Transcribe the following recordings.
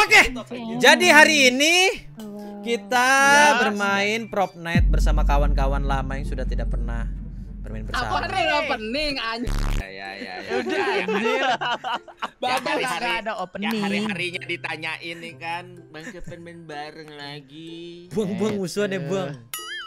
Oke, jadi hari ini kita bermain Prop Night bersama kawan-kawan lama yang sudah tidak pernah bermain bersama. Apa nih opening anjing? Ya. Udah anjir. Babak Kagak ada Ya opening. hari-harinya ditanyain nih kan, Bang kapan main bareng lagi? Buang-buang musuhan ya, Bang.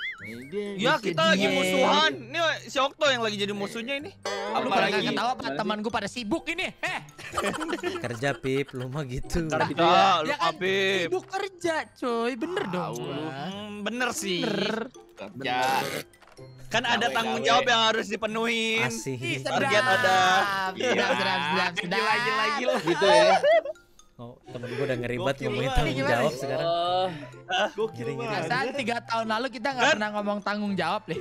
Ya kita lagi musuhan. Ini si Okto yang lagi jadi musuhnya ini. Lu pada kagak tahu apa teman gue pada sibuk ini. Kerja, Pip, lu mah gitu. Ntar gitu kita lu Ya kan Apip. sibuk kerja, coy. Bener dong. Bener sih. Kerja. Kan ada tanggung jawab yang harus dipenuhi. Asih. Target ada. Sedap. Gila. Gitu ya. Oh, temen gue udah ngeribat Gokil ngomongin banget. tanggung jawab sekarang. Oh, Gokil Ngeri-ngeri. banget. Perasaan 3 tahun lalu kita nggak pernah ngomong tanggung jawab deh.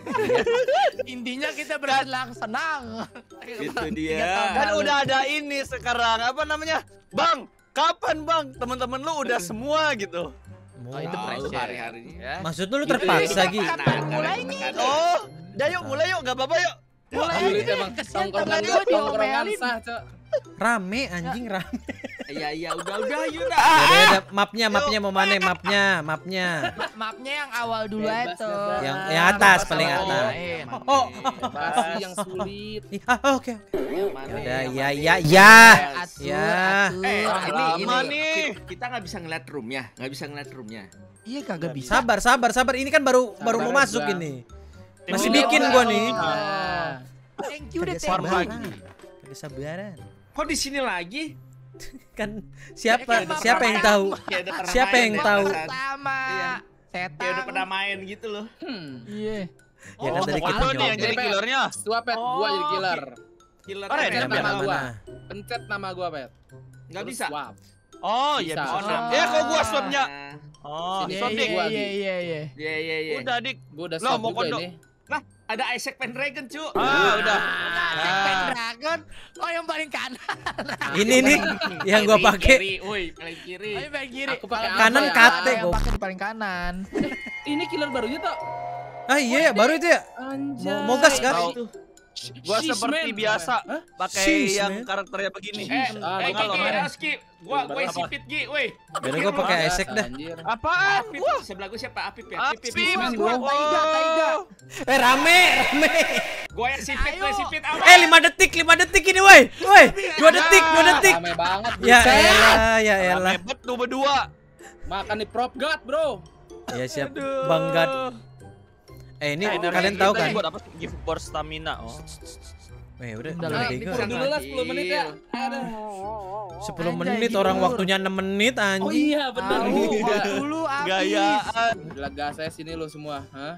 Intinya kita bersenang-senang. Itu 3 dia. tahun Kan lalu. udah ada ini sekarang apa namanya? Bang, kapan Bang? Teman-teman lu udah semua gitu. Oh, itu Tahu pressure. hari-harinya. Ya. Maksud lu terpaksa, Gi? Kapan mulainya? Oh, udah yuk mulai yuk, enggak apa-apa yuk. Mulai dulu aja. emang Kesian tongkrongan temen gue tongkrongan diomelin. sah, Cok. Rame, anjing rame. Iya, udah yuk dah. Ada mapnya mau mana mapnya. Mapnya yang awal dulu aja Bebas, tuh. bebas. Yang atas, Bebas paling sama atas. pemain. Oh, Pasti yang sulit. Oke. Yang mana? Udah, yang ya. Atur, Ya. atur. lama nih. Kita nggak bisa ngeliat roomnya, Iya kagak bisa. Sabar. Ini kan baru mau Bang. masuk ini. Masih Ini bikin udah. gua nih. Nah, Thank you deh, Kagak thank you. sabaran. Kagak sabaran. Kok di sini lagi? Kan siapa Kayak yang tahu? Kayak udah pernah Siapa main yang ya, tahu? perasaan. Pertama. Iya. Setan. Kayak udah pernah main gitu loh. Iya. Ya kan tadi pokoknya kita lu nih yang nyobek. jadi killernya. Gua Pet, gua jadi killer. Killer. Oh, keren Pencet Yang banget. nama mana? gua. Pencet nama gua, Pet. Nggak Terus bisa. swap. Oh, iya Bisa. bisa. Oh. Ya kok gua swapnya. Nah, Oh, Sini. swap dik. Gua, Iya. Iya. Udah dik. Gua udah Lo swap mau juga kondok? ini. Lah, ada Isaac Pendragon, cu. Udah. Second Dragon. Oh yang paling kanan. Ini nih yang gua pakai. Kiri, woi, paling kiri. Oh yang paling kiri. Aku pakai Kanan apa ya? kate, Yang gua. pakai di paling kanan. Ini killer barunya tuh. Ah iya, baru itu ya. Anjay. Mau gas kan? Itu. Gua Sheesh, seperti man. biasa Hah? pakai Sheesh, yang man. karakternya begini. Ah, Gi, ngalor, Gi, ya. harus Gi. Gua isi pit, Gi, woi. Biar gua pakai Isaac dah. Anjir. Apaan? Apip, sebelah gua siapa? Apip ya? Apip. Gua Taiga. Rame. Gua yang sipit, Ayo. gua sipit. 5 detik ini, woi. Woi, 2 detik. Rame banget. Ya buset. elah, ya elah. Hebat tuh berdua. Makan di prop god, bro. Ya siap, Aduh. Banggat. Ini kalian tahu kan? Buat apa sih? Gift for stamina. Oh. Udah Udah udah lah, bego. Dikur dulu lah 10 menit ya. Aduh. 10 Anjay, menit dikur. orang waktunya 6 menit Oh anjing. iya, bener. Dulu habis. Gayaan. Udah gas saya sini lo semua, hah?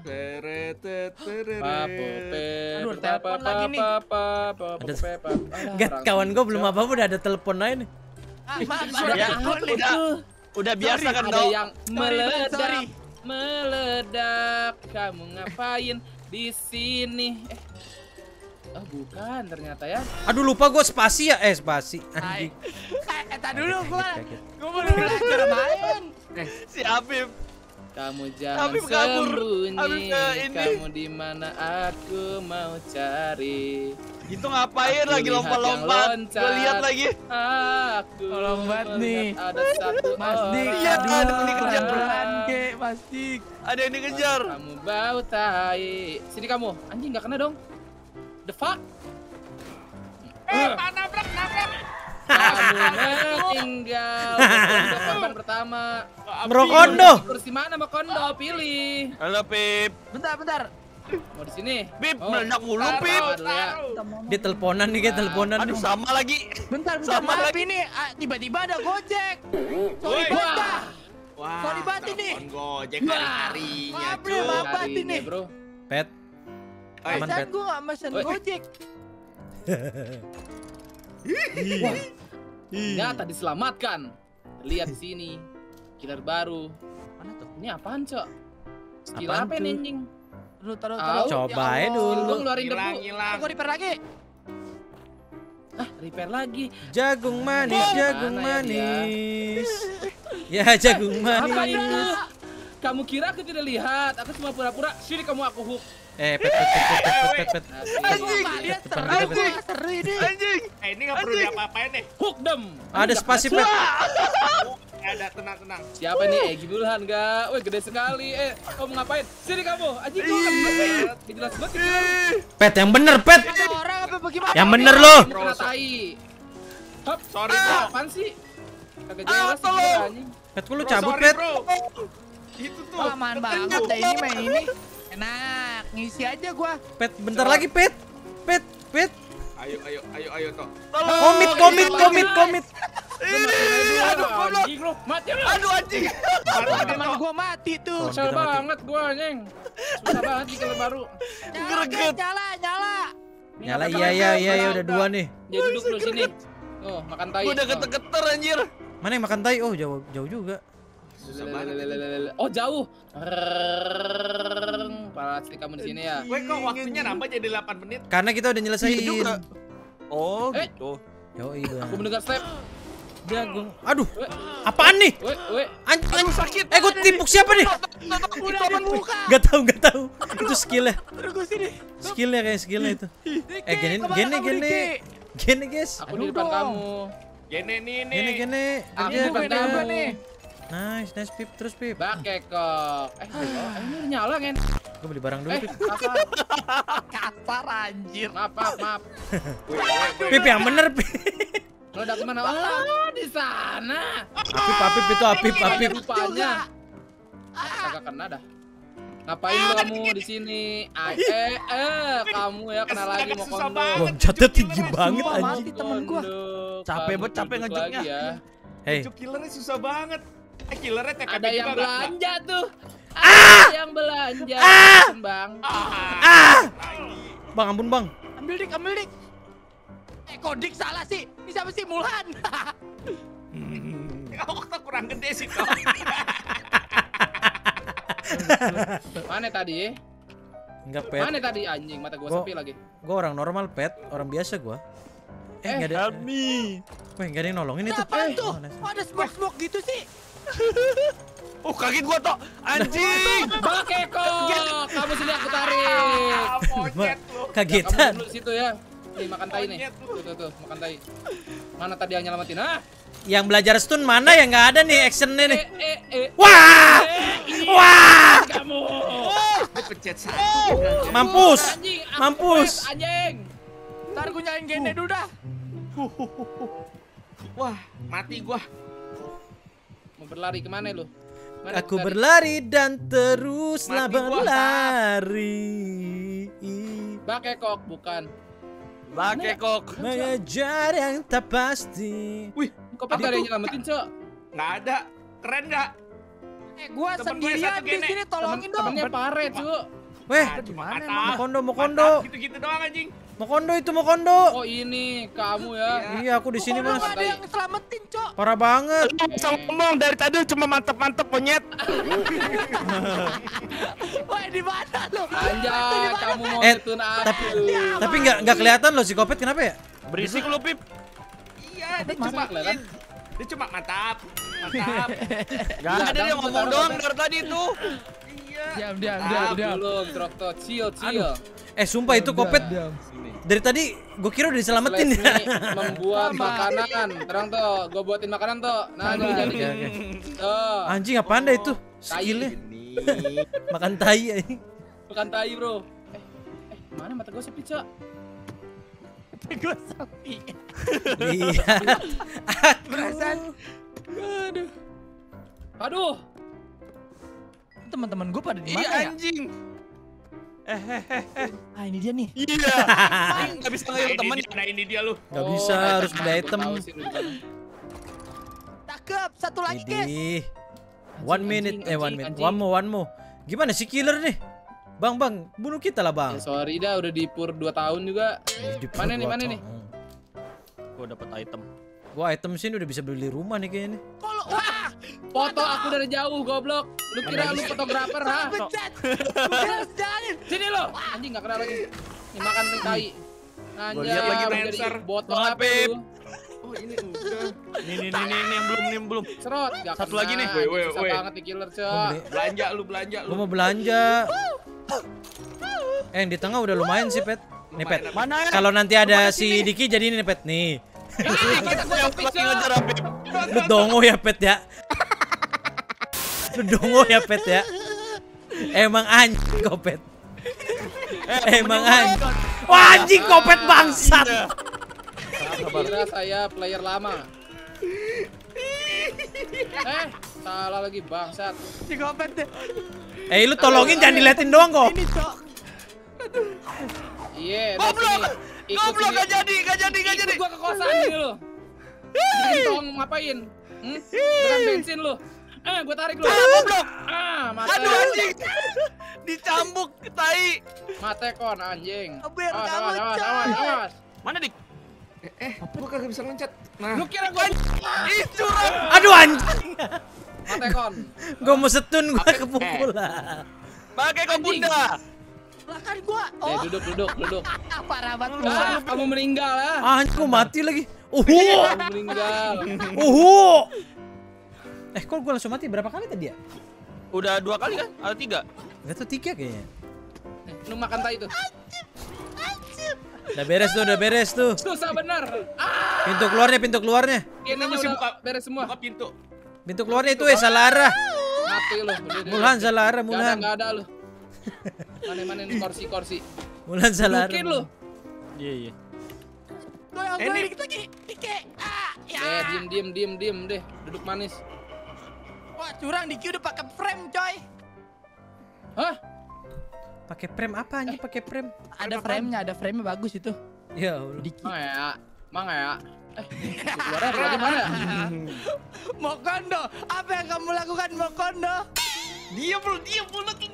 Aduh, telepon lagi nih. Enggak, kawan gua belum apa-apa udah ada telepon aja nih. Ya, udah biasa kan Ada kau. yang sorry. meledak. Kamu ngapain di sini? Oh bukan ternyata ya. Aduh lupa gua spasi ya. Spasi anjing. Tadi dulu gua Kaget. baru belajar main. Si Afif. Kamu jangan Habib kabur. sembunyi. Habib ke ini. Kamu di mana aku mau cari. Itu ngapain Aku lagi lihat lompat-lompat? yang loncat. Gue lihat lagi. Aku Lompat nih. melihat ada satu Mas Dik, Iya, orang. ada yang dikejar. pelan ke Mas Dik. Ada yang dikejar. Kamu bau tai. Sini kamu. Anjing nggak kena dong. The fuck? Nabrak. Kamu meninggal. Untuk korban pertama. Merokondo. Kursi mana mau kondo? Pilih. Halo Pip. Bentar. Mau di sini? Pip, Oh, meledak mulu taruh Pip. dulu ya. Dia teleponan nih, kayak teleponan. Aduh sama lagi. Bentar, Sama maaf lagi. ini tiba-tiba ada Gojek. Sorry Woi. banget dah. Wah, Sorry banget ini. telepon Gojek hari-harinya, Maaf, cu. Bro, maaf. Apa Hari ini, ini? bro. Pet. Aman, Perasaan Pet. gua gak mesen Oi. Gojek. Ternyata diselamatkan. Lihat di sini. Killer baru. Mana tuh? Ini apaan, Cok? Skill Apaan apa tuh? nih, anjing? Taruh. Coba aja Skill dulu. gua ngeluarin debu. Hilang. Gua repair lagi. Repair lagi. Jagung manis, jagung Mana ya dia? manis. Ya, jagung Apa manis. itu? Kamu kira aku tidak lihat? Aku cuma pura-pura. Sini kamu aku hook. Pet. Asik. Lihat Depan seru, kita, Pet. seru ini. Anjing. Ini nggak perlu diapa-apain deh. Hook them. Ada spasi, Pet. ada, tenang. Siapa nih? Egi Bulhan enggak? Woi, gede sekali. Kamu ngapain? Sini kamu. Anjing gua kan jelas banget ini. Pet yang bener, Pet. Ada orang apa bagaimana? Yang bener lo. Kena tai. Hop, Sorry, bro. apaan sih? Kagak jelas sih tolong. anjing. Pet, kok lu Bro, cabut, sorry, Pet? bro. Itu tuh. Wah, aman banget deh ini main ini. Enak, ngisi aja gua. Pet, bentar lagi, Pet. Pet. Ayo toh. Komit. Anjing lu, mati lu. Aduh anjing. Teman gua mati tuh. Susah banget gua anjing. Susah banget di kalian baru. Nyala. Nyala, iya, udah 2 nih. Dia duduk dulu sini. Oh, makan tai. Gua udah geter-geter anjir. Mana yang makan tai? Oh, jauh juga. Oh, jauh. Pasti kamu di sini ya. Gue kok waktunya nambah jadi 8 menit. Karena kita udah nyelesain. Oh, Eh. gitu. Yoi, Bang. Aku mendengar step. Jagung. Aduh, apaan nih? Woi. Anjing sakit. Gue tipuk siapa nih? Udah ada muka. Gak tahu. Itu skillnya. Tunggu sini. Skillnya itu. Gini, guys. Aku di depan kamu. Gini nih. Gini. Aku Aja, di depan kerja. kamu. Nice, Pip. Terus, Pip. Bakekok. Ini udah nyala kan? Gue beli barang dulu, Pip. Kasar anjir. Maaf. Pip yang bener, Pip. Lo udah kemana? Oh, di sana. Apip itu Apip. Rupanya. Kagak kena dah. Ngapain lo kamu di sini? Kamu ya kena lagi mau Susah kondo. banget. Loncatnya tinggi banget Semua anjing. mati temen gua. Capek banget, capek ngejeknya. Ya. Hei, Itu killernya susah banget. Killernya TKP Ada yang juga nggak? belanja tuh. Ada yang belanja, Bang. Bang, ampun, Bang. Ambil dik. Kodik salah sih. Ini siapa sih? Mulhan. Waktu kurang gede sih kok. Mana tadi? Enggak, Pet. Mana tadi anjing mata gua sepi lagi. Gue orang normal, Pet. Orang biasa gue. Enggak ada. Help me. Enggak ada yang nolongin itu. Apa tuh? Oh, nice. Kok ada smoke gitu sih? Oh, kaget gua toh. Anjing. Bakekok, kamu sini aku tarik. Monyet lu. Kagetan. Kamu dulu situ ya. Nih makan tai nih. Monyet lu. Tuh, makan tai. Mana tadi yang nyelamatin? Yang belajar stun mana yang nggak ada nih actionnya nih. Wah! Wah! Kamu. Pencet satu. Mampus. Anjing, aku Mampus. pet, anjing. Ntar gue nyalain gene dulu dah. Wah, mati gua. Mau berlari kemana lu? Mana Aku berlari? berlari dan teruslah Mati gua. berlari. Bakekok bukan. Bakekok. Mengejar yang tak pasti. Wih, Kok gak ada yang nyelamatin, Cok? nggak ada. Keren nggak? Gua Temen gue sendirian satu di gene. sini tolongin dong. Temennya pare, Cuk. Weh, Gimana Mantap. emang? mau kondo. Mantap, gitu-gitu doang anjing. Mau kondo. Oh, ini kamu ya. Iya, aku di sini, Kalau Mas. nggak ada yang selamatin, Cok. Parah banget. Bisa ngomong dari tadi cuma mantep-mantep monyet. Wah, di mana lu? Anjay, kamu mau Eh, ngetun aku. Tapi nggak kelihatan loh si Kopet, kenapa ya? Berisik lu, Pip. Iya, dia Masa cuma kelihatan? dia cuma mantap. Gak ada dia ngomong doang dari tadi tuh. Iya. Diam. Belum, Trokto. Chill. Sumpah itu Kopet dari tadi gue kira udah diselamatin ya. Leslie membuat makanan. Terang toh, gua buatin makanan toh. Nah, ini jadi. Oke. Tuh, Anjing apaan dah itu? Skillnya Ini. makan tai anjing. bukan tai, Bro. Mana mata gua sepi, Cok? Gue sepi. Iya. Perasaan Aduh. teman-teman gue pada di Iya mana ya? anjing. Ah, ini dia nih. Iya. Gak bisa ngeliat temen. Nah ini dia lu. Gak bisa, harus beli item. Cakep, satu lagi, guys. Idih. Anjing, One minute. anjing. One more. Gimana sih killer nih? Bang, bunuh kita lah, Bang. Sorry dah, udah dipur 2 tahun juga. Mana nih? Gua dapet item. Gua item sini udah bisa beli rumah nih kayaknya nih. Kalau wah, Foto aku dari jauh, goblok. Lu kira lu fotografer, ha? pencet. Gue harus jalanin. Sini lo. Anjing enggak kena lagi. Nih makan nih tai. Anjing. lihat lagi Dancer. Botol Banget, apa Pip. lu? Oh ini udah. Nih yang belum. Serot, enggak Satu kena. lagi nih. Anjing, Woi, susah woi. banget nih killer, Gua Cok. beli. Belanja lu. Gua mau belanja. Yang di tengah udah lumayan sih, Pet. Nih, Pet. Mana ya? Kalau nanti ada si Diki jadi ini, Pet. Nih. Yang lagi ngejar Apip. Lu dongo ya, Pet ya. Lu dongo ya, Pet ya. Emang anjing kau, Pet. Emang anjing. Wah, anjing kopet bangsat. Kira saya player lama. Salah lagi bangsat. Si Kopet deh. Lu tolongin jangan diliatin doang kok. Ini cok. Iya, Goblok, gak jadi. Ikut gua ke kosan ini lo. Gentong ngapain? Dengan bensin lo. Gua tarik lo. Goblok. Mate. Aduh anjing. Dicambuk tai. Mate kon anjing. Biar kamu, Awas. Mana Dik? Gua kagak bisa loncat. Nah, Lu kira gua Ih, curang. Aduh anjing. mate kon. Gua mau setun gua kepukul lah. Pakai kau bunda. lah kan gua. Oh, Duduk. parah banget. Kamu meninggal ya. Anjing gua mati lagi. Kamu meninggal. Kok gua langsung mati berapa kali tadi ya? Udah 2 kali kan? Ada 3. Enggak tuh 3 kayaknya. Lu makan tai itu. Udah beres tuh. Susah bener. Pintu keluarnya. Ini masih udah buka beres semua. buka pintu. Pintu keluarnya itu salah arah. Mati lu. Mulan salah arah, Mulan. Enggak ada lu. Mana nih kursi. Mulan salah arah. Mungkin lu. Iya. Gue yang gue dikit lagi. Dike. Ya. Diem deh. Duduk manis. Wah, curang Diki udah pakai frame, coy. Hah? Pakai frame apa anjing pakai frame? Ada frame-nya bagus itu. Ya Allah. Diki. Mang ya. Keluar lagi mana? Mokondo, apa yang kamu lakukan Mokondo? Diam lu diam.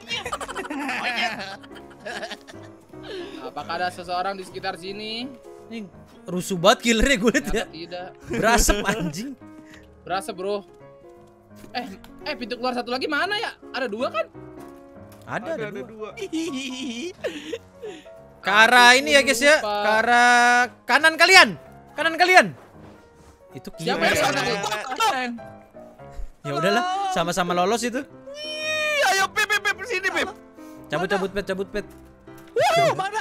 Apakah ada seseorang di sekitar sini? Ini rusuh banget killernya gue liat ya. Ternyata tidak. Berasap anjing. Berasa bro. Pintu keluar satu lagi mana ya? Ada 2 kan? Ada 2. 2. Ke arah ini ya guys ya. Lupa. Ke arah kanan kalian. Itu Siapa kiri. yang Ya udahlah, sama-sama lolos itu. Ayo Pip sini Pip. Cabut pet. Mana?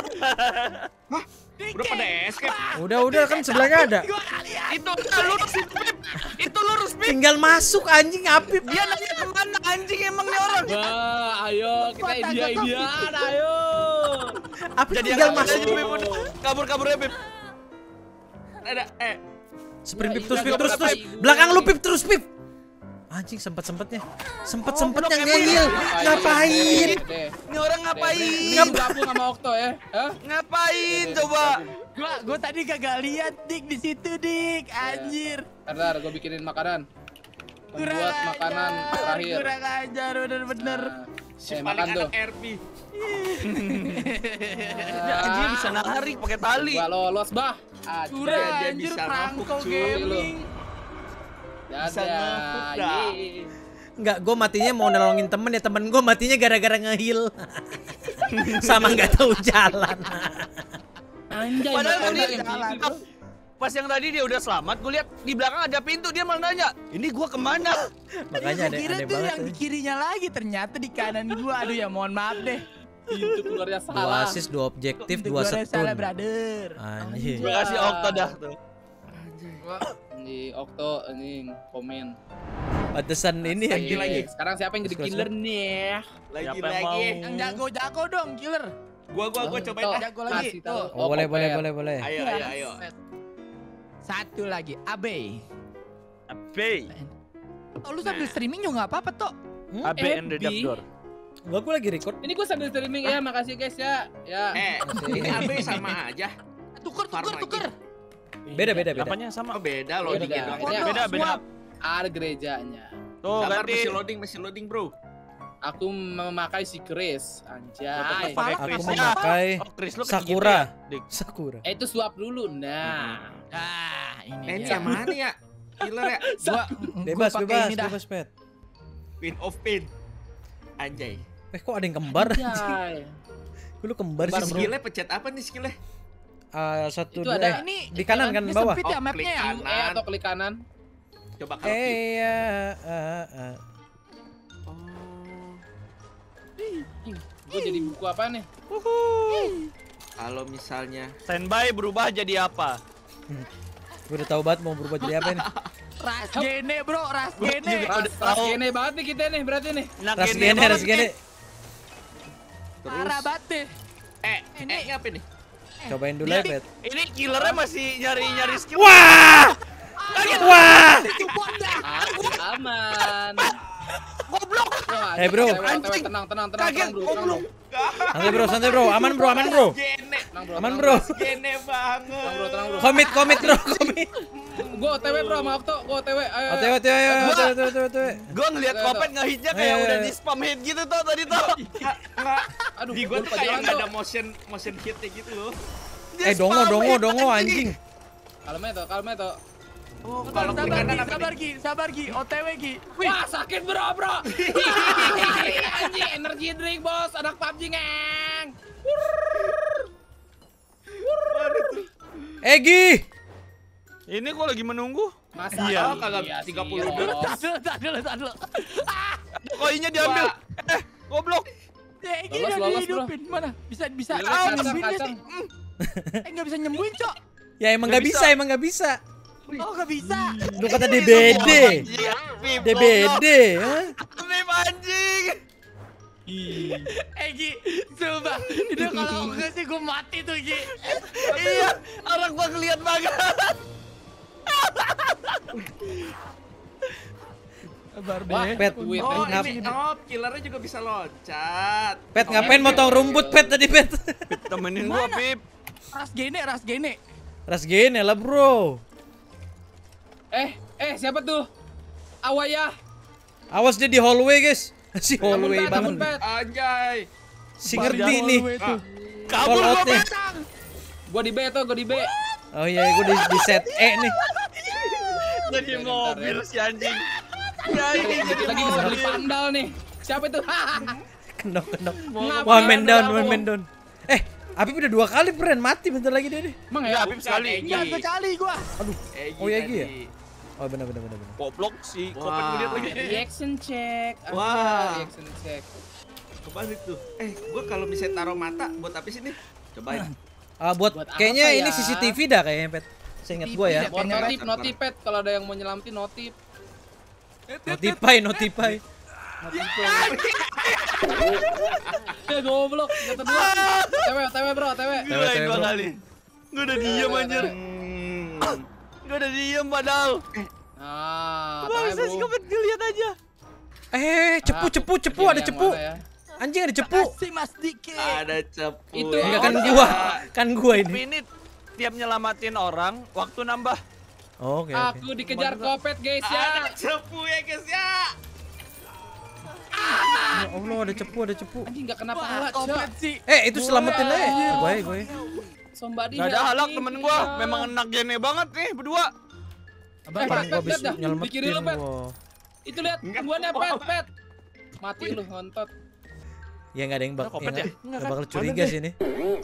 Udah pada escape. Udah kan sebelahnya ada. Gua kali ya. Itu lurus Pip. Itu lurus Pip. Tinggal masuk anjing Apip. Dia nanya kemana anjing emang nih orang. Wah, ayo kita Indian, ayo. Apip Jadi tinggal yang masuk. aja Pip udah. Kabur-kaburnya Pip. Ada Sprint Pip Ya, terus iya, Pip terus. gua Belakang lu Pip terus Pip. Anjing sempet-sempetnya ngeyel. Ngapain? Ini orang ngapain? Gabung sama Okto ya? Hah? Ngapain coba? Gua tadi kagak lihat Dik di situ Dik, anjir. Bentar, gue bikinin makanan. Kurang Membuat makanan ajar, terakhir. Kurang ajar bener-bener. si Makan paling tuh. anak RP. Ya, anjing bisa narik pakai tali. Gua lolos bah. Kurang dia anjir bisa Franco ngapuk, cuy. Gaming. Bisa ngapuk dah. Enggak, gue matinya mau nolongin temen gue matinya gara-gara ngehil. Sama nggak tahu jalan. Anjay, Padahal makan dia yang gitu. pas yang tadi dia udah selamat, gue lihat di belakang ada pintu, dia malah nanya, ini gua kemana? Makanya Gua kira aneh tuh banget. yang di kirinya lagi, ternyata di kanan gua. Aduh ya mohon maaf deh. Pintu keluarnya 2 salah. assist, 2 objektif, Itu 2 gua rasa salah setun. brother. Anjing. Terima kasih Okto dah tuh. Di Okto anjing komen. Pantesan ini yang Oke, lagi. sekarang siapa yang jadi Terus, killer nih? Lagi Siapa yang lagi. Yang jago-jago dong killer. Gua cobain Tok, ah. Jago lagi. kasih tahu. Oh, boleh. Ayo. Satu lagi, Abe. Abe. Oh, lu sambil streaming juga nggak apa-apa toh. Abe and the Dark Door. Enggak, gue lagi record. Ini gue sambil streaming ya, makasih guys ya. Ya. Ini AB sama aja. Tuker. Beda. Apanya sama? Oh beda loh Beda. dikit dong. Ini Beda. Ada gerejanya. Tuh Sabar, ganti. masih loading bro. Aku memakai si Chris, anjay. Pakai Aku Chris ya. memakai Oh, Chris lu Sakura. Dik. Sakura. Itu suap dulu. Nah. Ini Ini dia. yang mana ya? Killer ya? Bebas, pakai ini dah. Pet. Pin of pin. Anjay. Kok ada yang kembar? Anjay. Gue lu kembar sih, bro. Skillnya pencet apa nih skillnya? Satu Itu dua. ada Ini Di kanan kan ini bawah. sempit ya Oh, mapnya ya. klik E atau klik kanan. Coba kalau klik. Gue jadi buku apa nih? Kalau misalnya Standby berubah jadi apa? Gue udah tahu banget mau berubah jadi apa ini. Ras gene bro, ras gene. Ras gene banget nih kita nih berarti nih. Ras gene. Parah banget deh. Ini apa nih? Cobain dulu ya, Pet. Ini killernya masih nyari skill. Wah! Wah! Aman. Goblok. Eh, bro. Tenang bro. Santai bro. Aman bro. Gene. Aman bro. Gene banget. Tenang bro. Komit bro. Gua OTW bro sama Okto, gua OTW. Ayo. OTW. Gua ngeliat Kopet ngehitnya kayak Ayo. udah di spam hit gitu tuh tadi tuh. Aduh, Di gua lupa kayak jalan, nggak Tok. ada motion hitnya gitu loh. Dia Dongo spam hit, anjing. Kalem ya, Tok. Oh, kalau kiri kanan apa nih? Sabar Gi, OTW Gi. Wah, sakit bro. Anjing, energy drink bos, anak PUBG ngeng. Egi. Ini gua lagi menunggu. Masa Iya, kagak 30 bos. Tar dulu. Koinnya diambil. Goblok. Egi Lolos, udah lolos, dihidupin. Mana? Bisa nyembuhin Kacang. sih. Nggak bisa nyembuhin, Cok. Ya emang nggak bisa. Oh, nggak bisa. Lu kata DBD. DBD. Hah? Pip anjing. Gi, coba. Itu kalau enggak sih gue mati tuh, Gi. Iya, orang gua ngeliat banget. Sabar Wah, deh. Pet. duit, Oh, Ngap- ini killernya juga bisa loncat. Pet ngapain motong rumput Pet tadi Pet? Temenin gua, Mana? Pip. Ras gene. Ras gini lah bro. Siapa tuh? Awaya. Awas dia di hallway guys. Si hallway Bangun, banget. Pet. Anjay. Si ngerti nih. Kabur Call gua, out-nya. Pip. Gua di B tuh, gua di B. Oh iya, gue di set E nih. Jadi mobil si anjing. Ya ini Dikit lagi bisa beli pandal nih. Siapa itu? Kendok. Ngapain One man ada down. Apip udah 2 kali Pren, mati bentar lagi dia deh. Emang Ya, ya? Pip sekali. Iya, sekali gua. Oh, iya, Gi ya? Oh benar. Goblok si Kopet Wah. ngeliat lagi. Reaction check. Wah. Reaction check. Kebalik tuh. Gua kalau bisa taruh mata buat apa sih nih? Cobain. Buat Buat kayaknya apa ini ya? CCTV dah kayaknya Pet. Seingat gue ya. Buat notif Pet, kalau ada yang mau nyelamatin notif. Notify. Ya goblok, kata dua. TW bro, TW. Gila Bro. 2 kali. Gua udah diem anjir. Gua udah diem padahal. Nah, Bangsa si Kopet ngeliat aja. Cepu ada cepu. Ya? Anjing ada cepu. Si Mas Diki. Ada cepu. Itu Enggak ya. kan gua Tapi ini. ini tiap nyelamatin orang, waktu nambah. Oke. Aku dikejar Kopet guys ya. Ada cepu ya guys ya. Ya Allah ada cepu. Anjing enggak kena pala, Komplit Cok. sih. Itu selamatin aja. Gue. Somebody Gak ada help halak me, temen please. gua, memang enak gene banget nih berdua. Kan Pet, gua habis Pet, dah. nyelamatin Pikirin lu, Pet. gua. Itu lihat tungguannya Pet. Mati lu ngontot. Ya enggak ada yang Kopet ya? bakal curiga sih ini.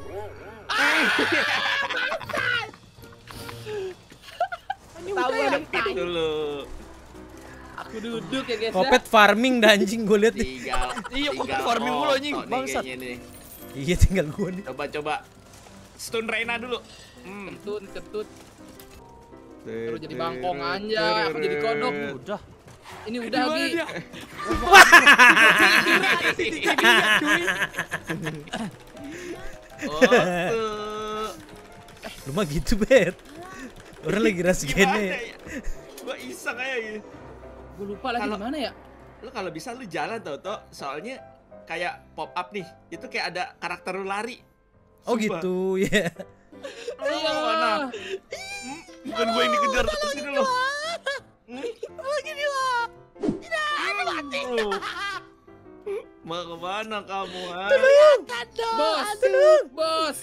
Tahu ada Pit dulu. Aku duduk ya guys ya. Kopet farming dah anjing gue liat nih. Iya, Kopet farming mulu, anjing. Bangsat. Iya tinggal gua nih. Coba. Stun Reina dulu. Ketut. Terus jadi bangkong aja, aku jadi kodok. Udah. Ini udah lagi. Oh, tuh. Lu mah gitu Bet. Orang lagi ras Gimana gini. ya? Gua iseng aja gitu. Gue lupa lagi Kalau- di mana ya? Lu kalau bisa lu jalan tau soalnya kayak pop up nih. Itu kayak ada karakter lu lari. Oh Sumpah. gitu ya. Iya. mana? Bukan gua yang dikejar. Sini lu. Mau kemana kamu? Ha? Bos.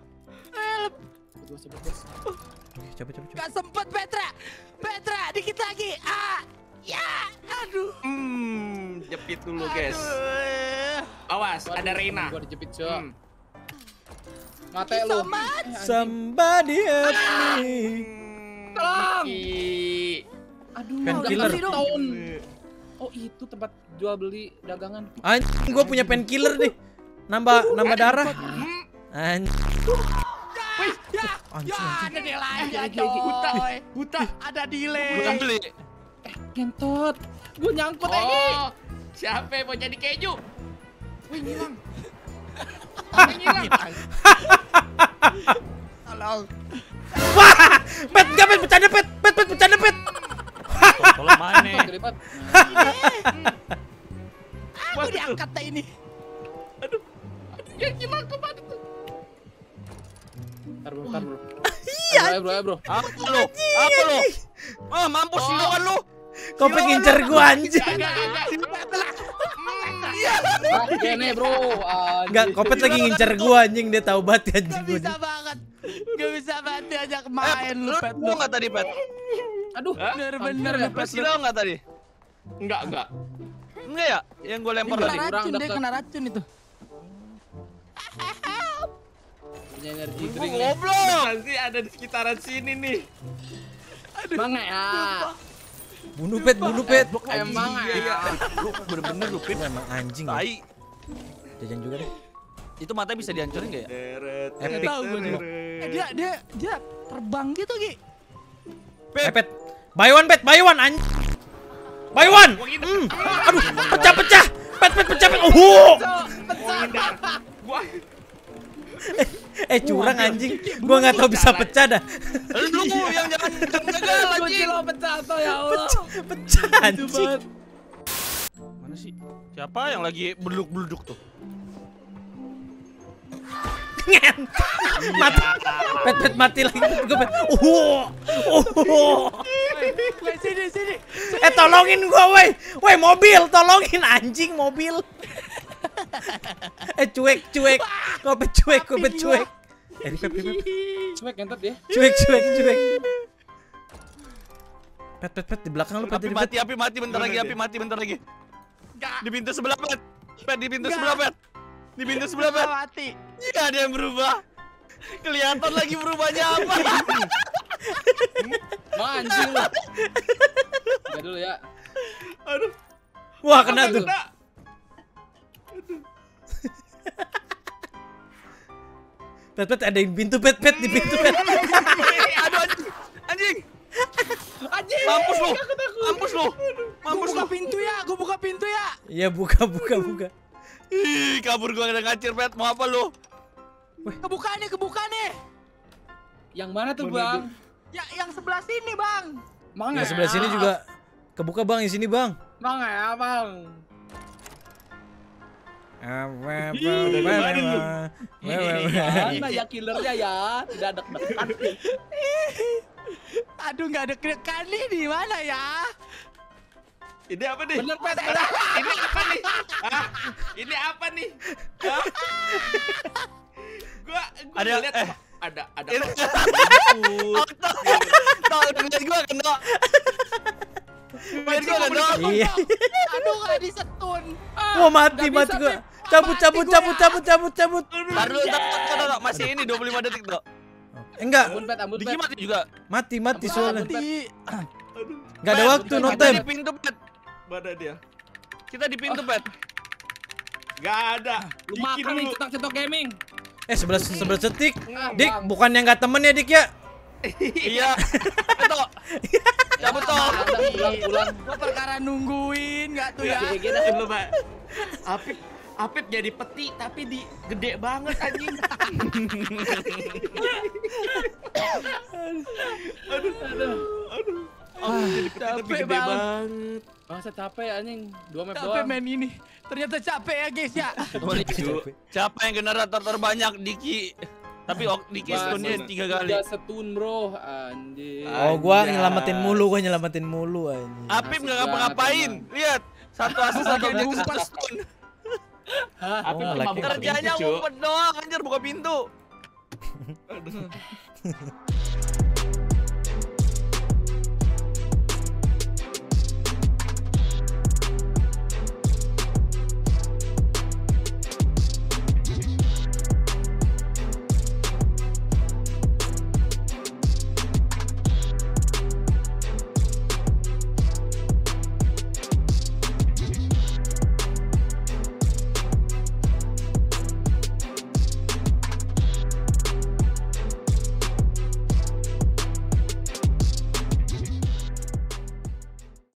Oke, coba. Gak sempet Petra, dikit lagi. Aduh. Jepit dulu guys. Awas, ada Reina. Gua dijepit, Cok. Mate lu. Somebody help me. Tolong. Ih, Aduh, Painkiller. udah kasih tahun. Oh, itu tempat jual beli dagangan. Anjing gua punya painkiller nih. Nambah darah. Anjing. Wih, ya, Anjing, ya anjing. ada delay ya Buta, coy. buta. Ada delay. Bukan beli. Kentot. Gue nyangkut lagi. Oh, siapa yang mau jadi keju? Wih, ngilang. Apa yang ngilang? Tolong. Wah, Pet, enggak Pet, bercanda Pet, bercanda Pet. Tolong mana? Kelipat. Aku diangkat tak ini. Yang ngilang kemana tuh? Ntar bro. Iya. Bro. Apa lu? Apa lu? Ah, mampus lu kan lu. Kopet ngincer gua anjing. Gini bro. Enggak, Kopet lagi ngincer gua anjing, dia tahu banget anjing Gak gua. bisa banget. Gak bisa banget diajak Eh, main lu lu pet lu lu. nggak tadi, Pet? Aduh. Bener-bener Hampir lu Lu pet lu. silau nggak tadi? Enggak. Enggak ya? Yang gue lempar Kena tadi. racun, kurang dia deket. kena racun itu. Punya energi Gua drink nih. goblok. Pasti ada di sekitaran sini nih. Emang ya. Bunuh Pet. Emang ya. Lu bener-bener lu, Pit. Emang anjing. Ya. Tai. Jajan juga deh. Itu matanya bisa dihancurin nggak ya? Deret, Epic. Tahu gua juga. Dia terbang gitu Gi. Pet. Buy one anjing. Buy one. Aduh, pecah. Pet pecah. Menghindar. Gua Curang anjing. Gua nggak tahu bisa pecah dah. Lu yang jangan gagal anjing. Lo pecah tuh ya Allah. Pecah anjing. Mana sih? Siapa yang lagi beluduk tuh? Mati. Pet mati lagi. Gua Pet. Weh, sini. Tolongin gua, woi. Woi, mobil, tolongin anjing mobil. Cuek. Kopet cuek. Pep. Cuek kentot ya. Cuek. Pet di belakang lu, Pet. Api mati bentar lagi. Di pintu sebelah, Pet. Di pintu sebelah, Pet. Mati. Iya, ada yang berubah. Kelihatan lagi berubahnya apa? Mau anjing lu. Udah dulu ya. aduh. Wah, kena tuh. Pet ada yang pintu, Pet di pintu, Pet. Aduh, anjing. Mampus lu. Gua buka pintu ya. Iya, buka. Ih, kabur gua udah ngacir, Pet. Mau apa lu? Kebuka nih. Yang mana tuh bang? Ya, yang sebelah sini, Bang. Mang Ya sebelah sini juga kebuka, Bang, di sini, Bang. Mang ya bang. Mana ya killernya ya? Tidak ada dekat. Aduh, nggak ada kedekan nih, di mana ya? Ini apa nih? Bener Pet. Ini apa nih? Hah? Ini apa nih? Hah? Gua Ada, lihat ada Ini- Oh, Tahu dengan gua kena. Lihat gua kena. Iya. Aduh, nggak disetun. Wah, mati nggak bisa, gua. Pep. Cabut. Taruh, masih ini 25 detik, Dok. Enggak, Ambun Diki Pet. mati juga. mati soalnya. Mati. Enggak ada waktu, no Kita time. di pintu, Pet. mana dia? Kita di pintu, Pet. Gak ada. Lu Diki makan nih dulu. cetok gaming. 11 detik. Ah, Dik, Bang. bukannya nggak temen ya, Dik ya? Iya. Itu. Cabut, Tok. Pulang. Gua perkara nungguin nggak tuh ya? Gini. Lu, Pak. Apip jadi peti tapi di gede banget anjing. Aduh. Jadi peti tapi capek gede banget. banget. Bangsa capek anjing. 2 map Capek doang. main ini. Ternyata capek ya, guys ya. Siapa yang generator terbanyak? Diki. Tapi Diki stunnya 3 kali. Udah setun bro. Anjing. Oh, gua Anjay. nyelamatin mulu anjing. Apip Asik nggak banget, ngapa-ngapain. emang. Lihat. Satu asis satu Pakai objek ngumpet. satu stun. Apip Oh, cuma laki. buka Kerjanya pintu, Cuk. ngumpet doang, anjir buka pintu.